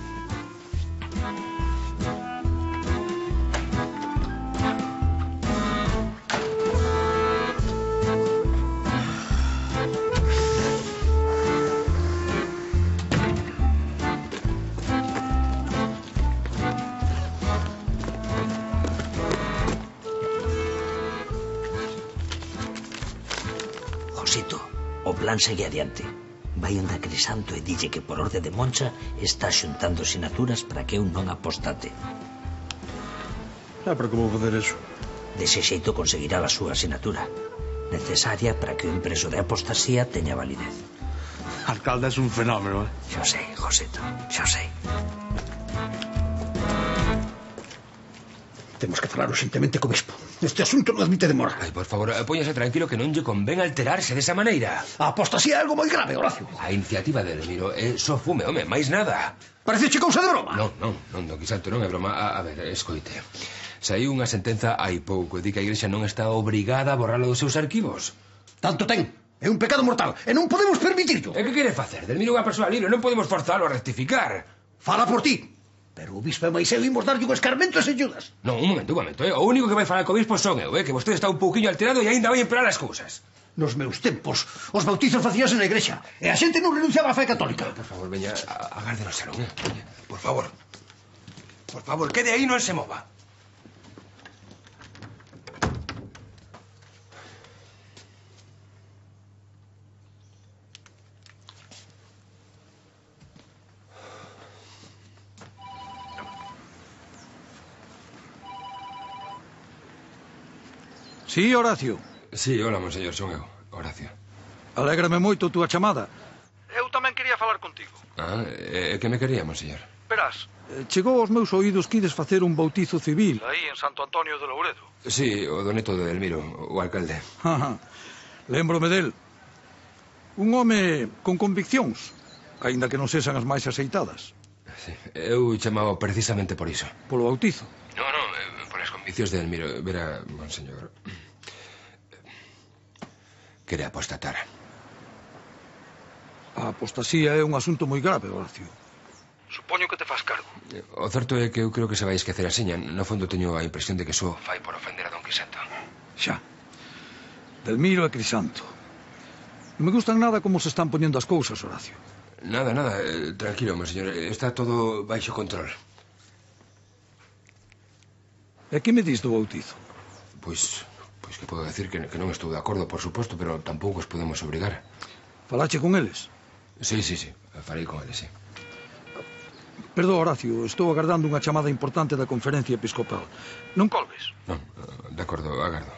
Josito, o plan segue adiante. Vai onda Crisanto e dille que por orde de Moncha está xuntando sinaturas para que eu non apostate. Ah, pero que vou facer eso? Dese xeito conseguirá a súa sinatura, necesaria para que o impreso de apostasía teña validez. Alcalde, é un fenómeno, eh? Xo sei, Josito, xo sei. Temos que falar urgentemente co bispo. Este asunto non admite demora. Ai, por favor, póñase tranquilo que non lle convén alterarse desa maneira. A apostasía é algo moi grave, Horacio. A iniciativa de Edelmiro é só fume, home, máis nada. Parece che cousa de broma. Non, non, non, don Crisanto, non é broma. A, a ver, escoite. Saiu unha sentenza hai pouco, di que a Igrexa non está obrigada a borralo dos seus arquivos. Tanto ten. É un pecado mortal e non podemos permitirlo. E que quere facer? Edelmiro é unha persoa libre, non podemos forzalo a rectificar. Fala por ti. Pero o bispo e máis eu imos darlle un escarmento e se ayudas. Non, un momento, un momento, eh? O único que vai falar co bispo son eu, eh? Que vostede está un pouquiño alterado e aínda vai empeorar as cousas. Nos meus tempos, os bautizos facíase na igrexa e a xente non renunciaba á fe católica. Por favor, veña, agarde no salón, eh? Veña, por favor. Por favor, quede aí, non se mova. Sí, Horacio. Sí, hola, monseñor, son eu, Horacio. Alégrame moito túa chamada. Eu tamén quería falar contigo. Ah, e que me quería, monseñor? Verás, Chegou aos meus oídos que ides facer un bautizo civil. aí en Santo Antonio de Louredo. Sí, o do neto de Edelmiro, o alcalde. Lémbrome del. Un home con conviccións, aínda que non sexan as máis aceitadas. Sí, eu chamaba precisamente por iso. Polo bautizo. No, no, eh, por as conviccións de Edelmiro. Verá, monseñor, quere apostatar. A apostasía é un asunto moi grave, Horacio. Supoño que te faz cargo. O certo é que eu creo que se vai esquecer a seña. No fondo teño a impresión de que só fai por ofender a don Crisanto. Xa. Delmiro e Crisanto. Non me gustan nada como se están poñendo as cousas, Horacio. Nada, nada, eh, tranquilo, monseñor. Está todo baixo control. E que me dis do bautizo? Pois, pois que podo decir que, que non estou de acordo, por suposto, pero tampouco os podemos obrigar. Falache con eles? Sí, sí, sí, farei con eles, sí. Perdón, Horacio, estou agardando unha chamada importante da conferencia episcopal. Non colgues? Non, de acordo, agardo.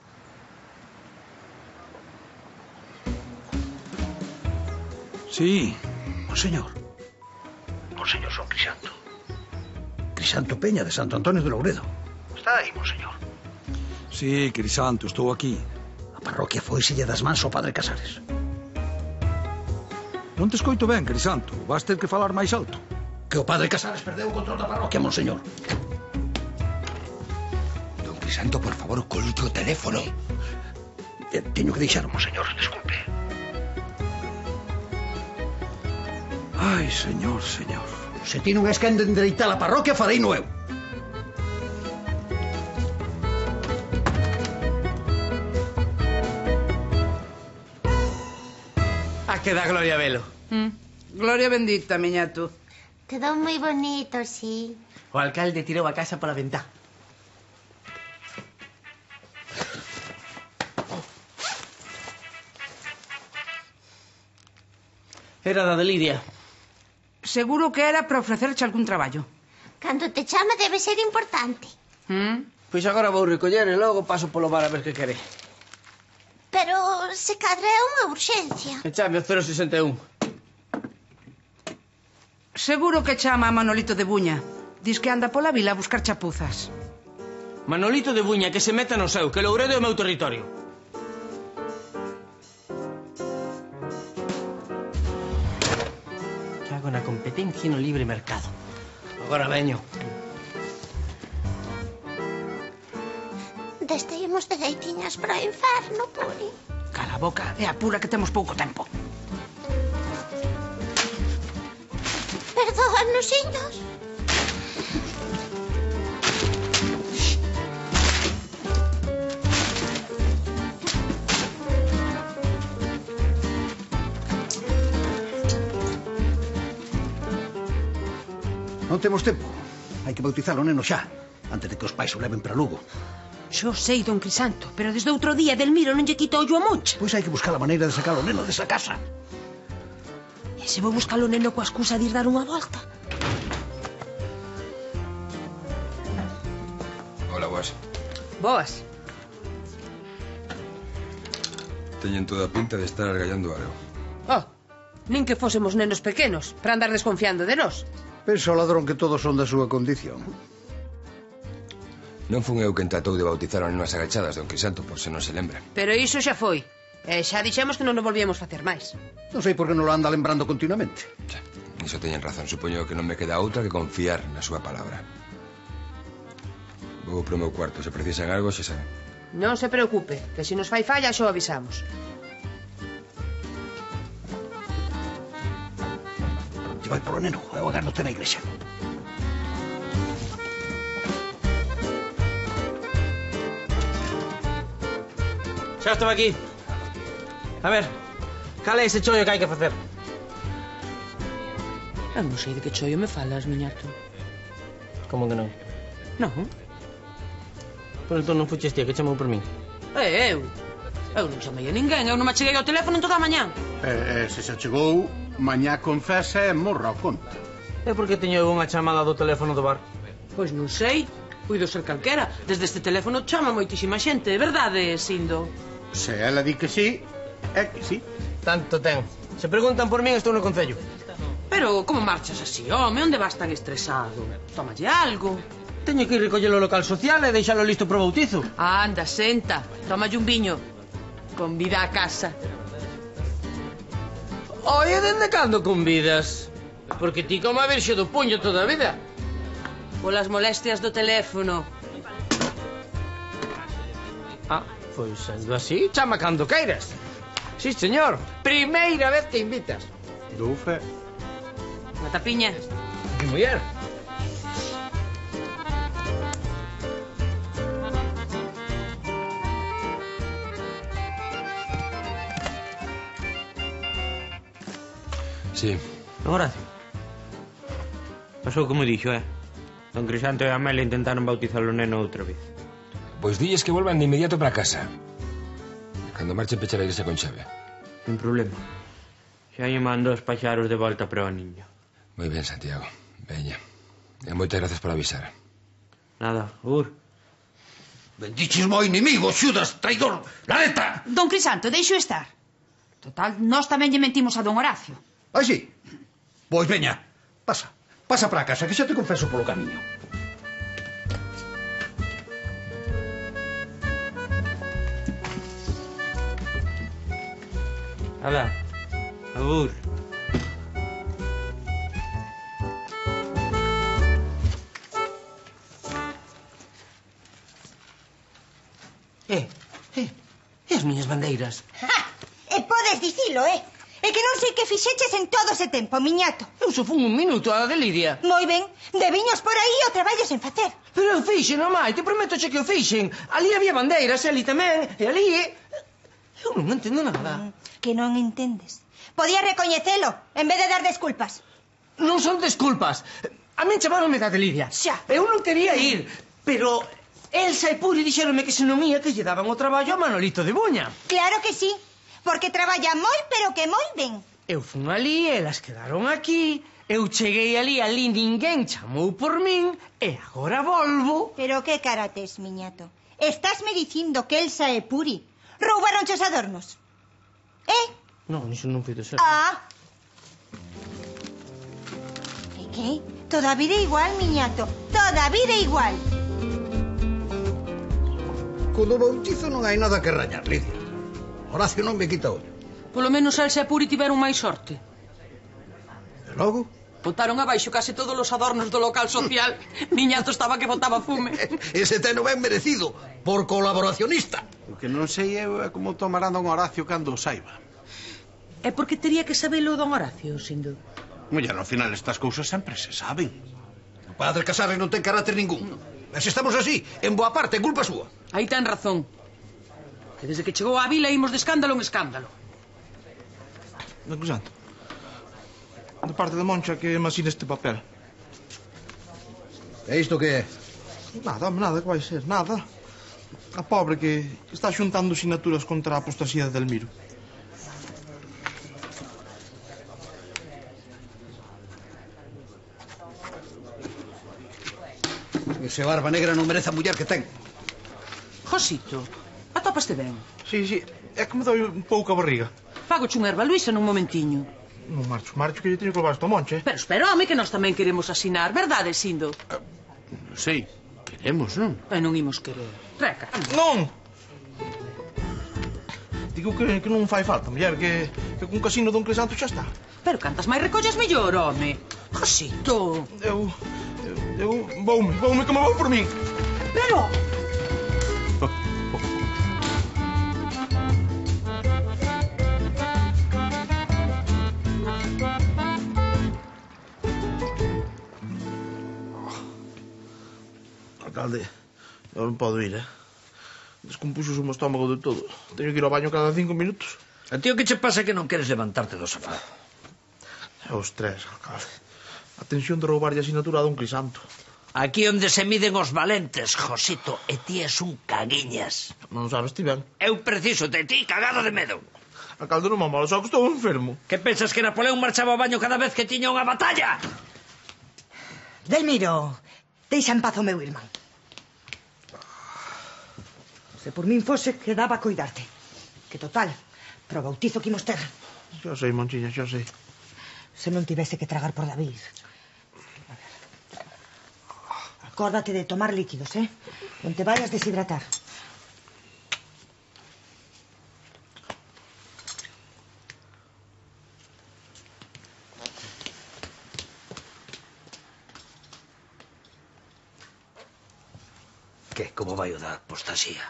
Sí, monseñor. Monseñor son Crisanto. Crisanto Peña de Santo Antonio de Louredo. Está aí, monseñor. Sí, Crisanto, estou aquí. A parroquia foiselle das mans ao padre Casares. Non te escoito ben, Crisanto. Vas ter que falar máis alto. Que o padre Casares perdeu o control da parroquia, monseñor. Don Crisanto, por favor, colgue o teléfono. Eh, teño que deixar, monseñor, desculpe. Ai, señor, señor. Se ti non és quen de endereitar a parroquia, farei no eu. A que dá gloria velo. Mm. Gloria bendita, miñato. Quedou moi bonito, sí. O alcalde tirou a casa pola ventá. Era da de Lidia. Seguro que era para ofrecerche algún traballo. Cando te chama debe ser importante. Mm? Pois agora vou recoller e logo paso polo bar a ver que quere. Pero se cadra é unha urxencia. E chame o cero sesenta e un. Seguro que chama a Manolito de Buña. Diz que anda pola vila a buscar chapuzas. Manolito de Buña, que se meta no seu, que Louredo é o meu territorio. Cago na competencia no libre mercado. Agora veño. Deste imos de deitiñas para o inferno, Puri. Cala a boca e apura que temos pouco tempo. Perdóanos, iños. Non temos tempo. Hai que bautizar o neno xa, antes de que os pais o leven para Lugo. Xo sei, don Crisanto, pero desde outro día Delmiro non lle quita ollo a Moncha. Pois hai que buscar a maneira de sacar o neno desa casa. E se vou buscar o neno coa excusa de ir dar unha volta? Hola, boas. Boas. Teñen toda a pinta de estar argallando algo. Oh, nin que fósemos nenos pequenos, para andar desconfiando de nós. Pensa o ladrón que todos son da súa condición. Non fun eu quen tratou de bautizar as nenas agachadas, don Crisanto, por se non se lembra. Pero iso xa foi. E xa dixemos que non nos volvíamos facer máis. Non sei por que non lo anda lembrando continuamente. Xa, iso teñen razón. Supoño que non me queda outra que confiar na súa palabra. Vou pro meu cuarto. Se precisan algo, xa saben. Non se preocupe, que se nos fai falla xo avisamos. Vai polo neno, eu agárdote na iglesia. Xa estou aquí. A ver, cal é ese chollo que hai que facer? Eu non sei de que chollo me falas, miñato. Como que non? Non. Pero entón non fuches ti que chamou por min. E eu? Eu non chamei a ninguén, eu non me cheguei ao teléfono en toda a mañá. E, e se se chegou, mañá confesa e morra o conta. E por que teño unha chamada do teléfono do bar? Pois non sei, puido ser calquera. Desde este teléfono chama moitísima xente, de verdade, Sindo? Se ela di que sí, é que sí. Tanto ten. Se preguntan por min, estou no concello. Pero como marchas así, home? Onde vas tan estresado? Tómalle algo. Teño que ir recoller o local social e deixalo listo pro bautizo. Anda, senta, tómalle un viño. Convida a casa. Oi, e dende cando convidas? Porque ti como a virxe do puño toda a vida. Polas molestias do teléfono. Ah, pois sendo así, chama cando queiras. Sí, señor, primeira vez que invitas. Dou fe. Unha tapiña. Que muller. Sí. Don Horacio. Pasou como dixo, eh? Don Crisanto e a Amelia intentaron bautizar o neno outra vez. Pois dilles que volvan de inmediato para casa. Cando marchen pechar a iglesia con chave. Ten problema. Xa lle mando os paxaros de volta para o niño. Moi ben, Santiago. Veña. E moitas gracias por avisar. Nada, Ur. Bendiches mo inimigo, Xudas, traidor, laneta! Don Crisanto, deixo estar. Total, nós tamén lle mentimos a don Horacio. Ah, sí? Pois veña, pasa. Pasa para casa, que xa te confeso polo camiño. Alá, abur. Eh, eh, e as miñas bandeiras? Ja, e podes dicilo, eh? É que non sei que fixeches en todo ese tempo, miñato. Eu só fun un minuto a de Lidia. Moi ben, de viños por aí o traballo sen facer. Pero eu fixen, mai, te prometo che que o fixen. Ali había bandeiras, e ali tamén, e ali... Eu non entendo nada. Mm, que non entendes. Podías recoñecelo, en vez de dar desculpas. Non son desculpas. A min chamaronme da de Lidia. Xa. Eu non quería ir, pero... Elsa e Puri dixeronme que se non ia que lle daban o traballo a Manolito de Buña. Claro que sí, porque traballa moi, pero que moi ben. Eu fun ali, elas quedaron aquí, eu cheguei ali, ali ninguén chamou por min, e agora volvo. Pero que cara tes, miñato? Estásme dicindo que Elsa e Puri roubaron os adornos? Eh? Non, iso non foi de ser. Ah. E que? Toda a vida igual, miñato, toda a vida igual. Co do bautizo non hai nada que rañar, Lidia. Horacio non me quita ollo. Polo menos Elsa e Puri tiveron máis sorte. E logo? Botaron abaixo case todos os adornos do local social. Miñato estaba que botaba fume. Ese teno ben merecido, por colaboracionista. O que non sei eu é como tomarán don Horacio cando o saiba. É porque tería que sabelo don Horacio, Sindo. Muller, ao final estas cousas sempre se saben. O padre Casares non ten carácter ningún. E se estamos así, en boa parte, é culpa súa. Aí ten razón. Que desde que chegou á vila imos de escándalo en escándalo. Don Crisanto, de parte de Moncha que me asine este papel. E isto que é? Nada, home, nada, que vai ser, nada. A pobre que está xuntando sinaturas contra a apostasía de Delmiro. Ese barba negra non merece a muller que ten. Josito, atopaste ben? Sí, sí, é que me doi un pouco a barriga. Fagoche un erva Luisa nun momentiño. Non marcho, marcho que lle teño que levar isto a Monche. Pero espera, home, que nós tamén queremos asinar, verdade, Sindo? Uh, sí, Queremos, non? E non imos querer. Reca. Non! Digo que, que non fai falta, muller, que, que con casino Don Crisanto xa está. Pero cantas máis recollas mellor, home. Josito. Eu... Eu... eu voume, voume que me vou por min. Pero... Alcalde, eu non podo ir, eh? Descompuxo o meu estómago de todo. Teño que ir ao baño cada cinco minutos. A ti o que che pasa é que non queres levantarte do sofá? É o estrés, alcalde. A tensión de roubarlle a asignatura a Don Crisanto. Aquí onde se miden os valentes, Josito, e ti és un caguiñas. Non sabes ti ben. Eu preciso de ti cagado de medo. Alcalde, non me malo, só que estou enfermo. Que pensas que Napoleón marchaba ao baño cada vez que tiña unha batalla? Delmiro, deixa en paz o meu irmán. Se por min fose, quedaba a cuidarte. Que total, pro bautizo que imos ter. Xa sei, Monchiña, xa sei. Se non tivese que tragar por David. Acórdate de tomar líquidos, eh? Non te vayas deshidratar. Que, como vai o da apostasía?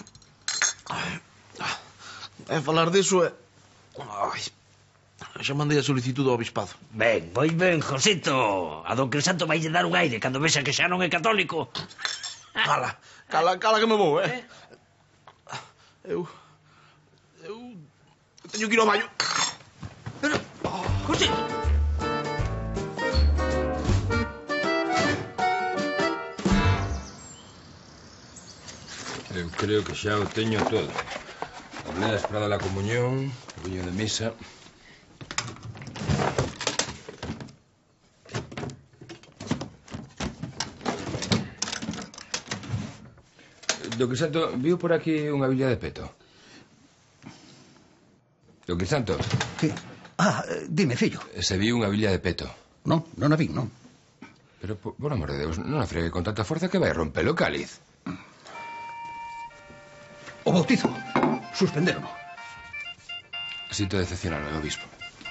É falar diso é... Ai, xa mandei a solicitud ao obispado. Ben, moi ben, Josito. A Don Crisanto vai lle dar un aire cando vexa que xa non é católico. Cala, cala, cala que me vou, eh? Eu... Eu... Teño que ir ao baño. Pero... Oh, Josito... Eu creo que xa o teño todo. Hablé esperada la comunión, o viño de misa. Don Crisanto, viu por aquí unha biblia de peto? Don Crisanto. Sí. Ah, dime, fillo. Se viu unha biblia de peto. Non, non a vi, non. Pero, por, por amor de Deus, non a fregue con tanta forza que vai romper o cáliz. O bautizo. Suspenderon. Sinto decepcionarme, obispo.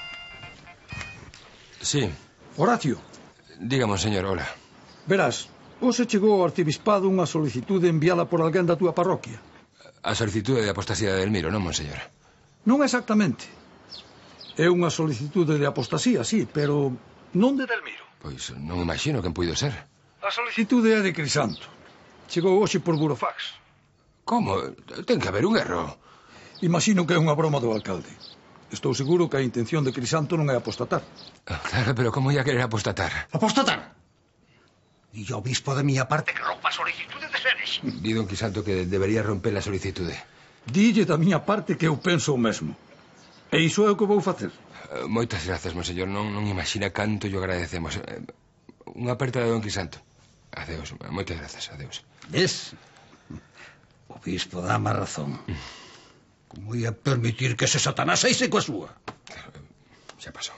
Sí. Horacio. Diga, monseñor, hola. Verás, hoxe chegou ao arcibispado unha solicitude enviada por alguén da túa parroquia. A solicitude de apostasía de Delmiro, non, monseñor? Non exactamente. É unha solicitude de apostasía, sí, pero non de Delmiro. Pois non imagino quen puido ser. A solicitude é de Crisanto. Chegou hoxe por burofax. Como? Ten que haber un erro. Imagino que é unha broma do alcalde. Estou seguro que a intención de Crisanto non é apostatar. Claro, pero como ia querer apostatar? Apostatar? E o obispo de miña parte que rompa a solicitude de seres. Di don Crisanto que debería romper a solicitude. Dille da miña parte que eu penso o mesmo. E iso é o que vou facer. Uh, moitas grazas, monseñor. Non, non imagina canto yo agradecemos. Uh, unha aperta de don Crisanto. Adeus. Moitas grazas. Adeus. Ves? O bispo dá má razón. Como ia permitir que ese Satanás saíse coa súa? Xa pasou.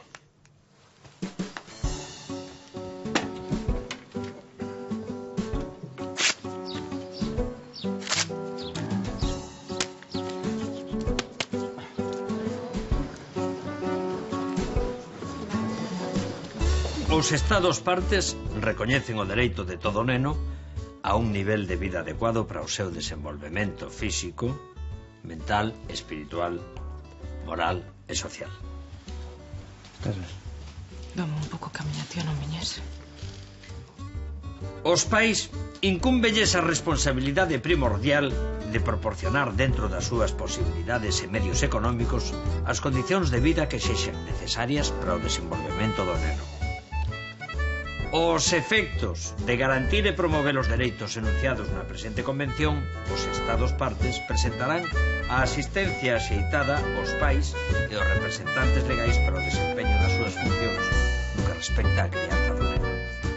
Os Estados partes recoñecen o dereito de todo neno a un nivel de vida adecuado para o seu desenvolvemento físico, mental, espiritual, moral e social. Estás ben? Dame un pouco que a miña tía non viñese. Os pais incúmbelles a responsabilidade primordial de proporcionar dentro das súas posibilidades e medios económicos as condicións de vida que sexan necesarias para o desenvolvemento do neno. Os efectos de garantir e promover os dereitos enunciados na presente convención, os Estados partes presentarán a asistencia axeitada aos pais e aos representantes legais para o desempeño das súas funcións no que respecta á crianza do neno.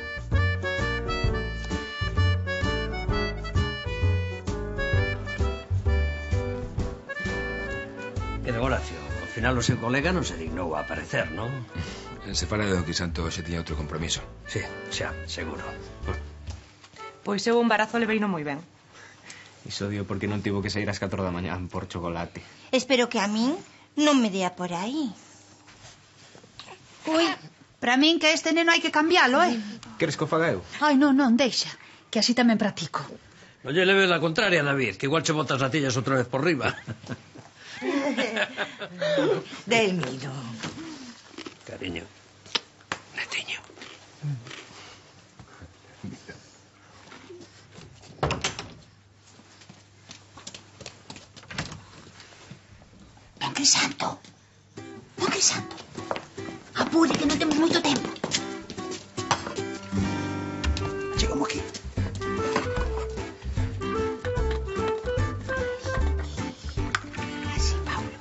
E de Horacio, ao final o seu colega non se dignou a aparecer, non? Se fala de don Crisanto, xe tiña outro compromiso. Sí, xa, seguro. Pois eu o embarazo leveino moi ben. Iso dio porque non tivo que sair ás catro da mañá por chocolate. Espero que a min non me dea por aí. Ui, para min que este neno hai que cambialo, eh? Queres que o faga eu? Ai, non, non, deixa, que así tamén practico. Non lle leves la contraria, David, que igual che botas as natillas outra vez por riba. Delmiro. Cariño. Netiño. Don Crisanto. Don Crisanto. Apure, que non temos moito tempo. Chegamos aquí. Así, Paulo.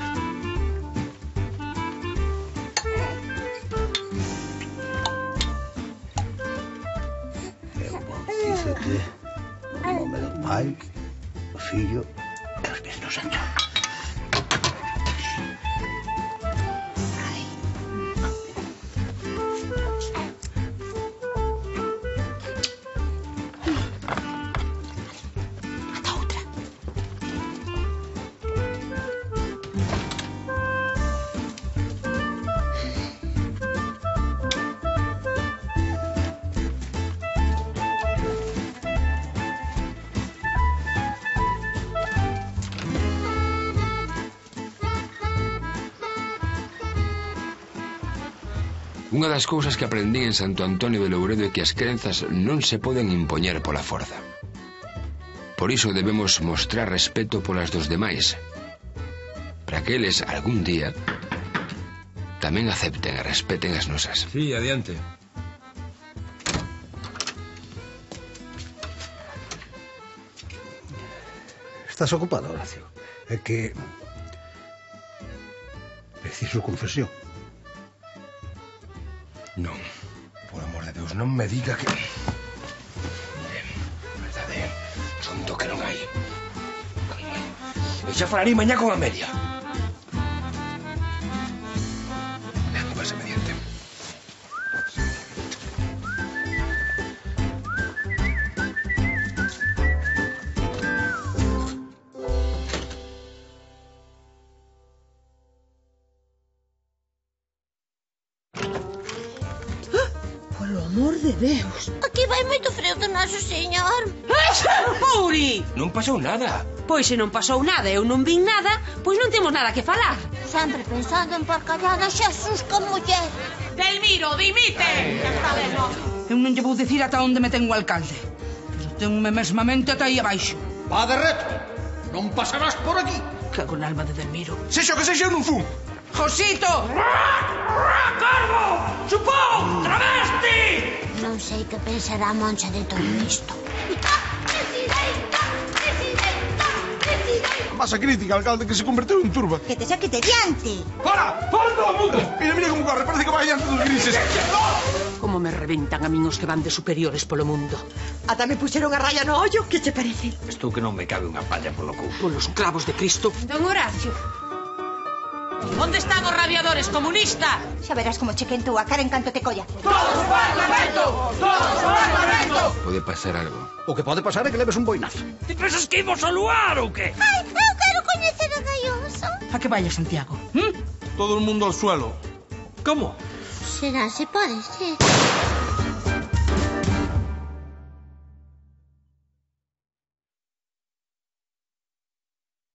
Eu bautízate no nome do Pai, do Filho e do Espírito Santo. Unha das cousas que aprendín en Santo Antonio de Louredo é que as crenzas non se poden impoñer pola forza. Por iso debemos mostrar respeto polas dos demais, para que eles algún día tamén acepten e respeten as nosas. Sí, adiante. Estás ocupado, Horacio? É que... preciso confesión. Non, por amor de Deus, non me diga que... Mire, verdade, son do que non hai. E xa falarei mañá con Amelia. Venga, pásame diante. Polo amor de Deus. Aquí vai moito frío do noso señor. Uri! Non pasou nada. Pois se non pasou nada e eu non vin nada, pois non temos nada que falar. Sempre pensando en porcallada, Xesús con muller. Delmiro, dimite! Eu non lle vou dicir ata onde me ten o alcalde. Pero tenme mesmamente ata aí abaixo. Va de reto. Non pasarás por aquí. Cago na alma de Delmiro. Sexo que sexa, eu non fun. Josito! Cargo! Chupón! Travesti! Non sei que pensará a Moncha de todo isto. Presidenta, presidenta, presidenta. Masa crítica, alcalde, que se converteu en turba. Que te saque de diante. ¡Fora! ¡Fora todo o mundo! Mira, mira como corre, parece que vai diante dos grises. Como me reventan a min os que van de superiores polo mundo. Ata me puxeron a raya no ollo, que che parece? Estou que non me cabe unha palla polo cu. Polos clavos de Cristo. Don Horacio. Onde están os rabiadores, comunista? Xa verás como che quento a cara en canto te colla. ¡Todos ao Parlamento! ¡Todos ao Parlamento! Pode pasar algo. O que pode pasar é que leves un boinazo. Ti pensas que imos ao luar ou que? Ai, eu quero coñecer a Gaioso. A que vaya, Santiago? ¿Mm? Todo el mundo al suelo. Como? Será se pode ser.